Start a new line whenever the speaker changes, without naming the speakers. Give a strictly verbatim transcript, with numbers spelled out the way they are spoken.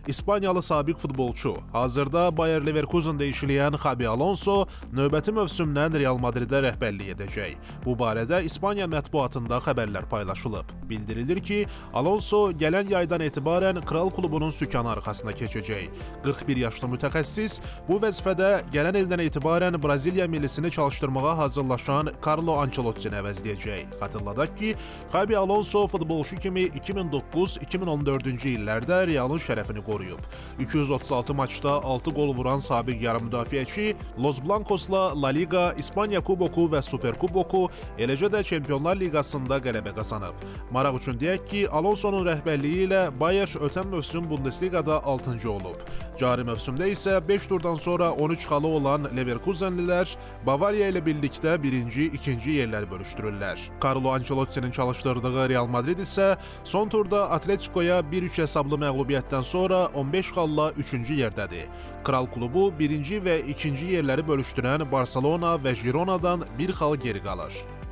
İspaniyalı sabiq futbolçu, hazırda Bayer Leverkusen'da işləyən Xabi Alonso növbəti mövsümdən Real Madrid'ə rəhbərlik edəcək. Bu barədə İspaniya mətbuatında xəbərlər paylaşılıb. Bildirilir ki, Alonso gələn yaydan etibarən Kral klubunun sükanı arxasına keçəcək. qırx bir yaşlı mütəxəssis bu vəzifədə gələn ildən etibarən Braziliya millisini çalışdırmağa hazırlaşan Carlo Ancelottini əvəzləyəcək. Xatırladaq ki, Xabi Alonso futbolçu kimi iki min doqquz iki min on dördüncü illərdə Realın şərəfini qoruyub. iki yüz otuz altı maçda altı gol vuran sabiq yarım müdafiəçi Los Blancos'la La Liga, İspaniya Kuboku və Super Kuboku, eləcə də Çempionlar Liqasında qələbə qazanıb. Maraq üçün deyək ki, Alonsonun rəhbərliyi ilə Bayer ötən mövsüm Bundesligada altıncı olub. Cari mövsümdə isə beş turdan sonra on üç xalı olan Leverkusenlilər Bavariya ilə birlikdə birinci, ikinci yerləri bölüşdürürlər. Carlo Ancelottinin çalışdırdığı Real Madrid isə son turda Atletico'ya bir üç hesablı məğlubiyyətdən sonra on beş xalla üçüncü yerdədir. Kral klubu birinci və ikinci yerləri bölüşdürən Barcelona və Girona'dan bir xal geri qalır.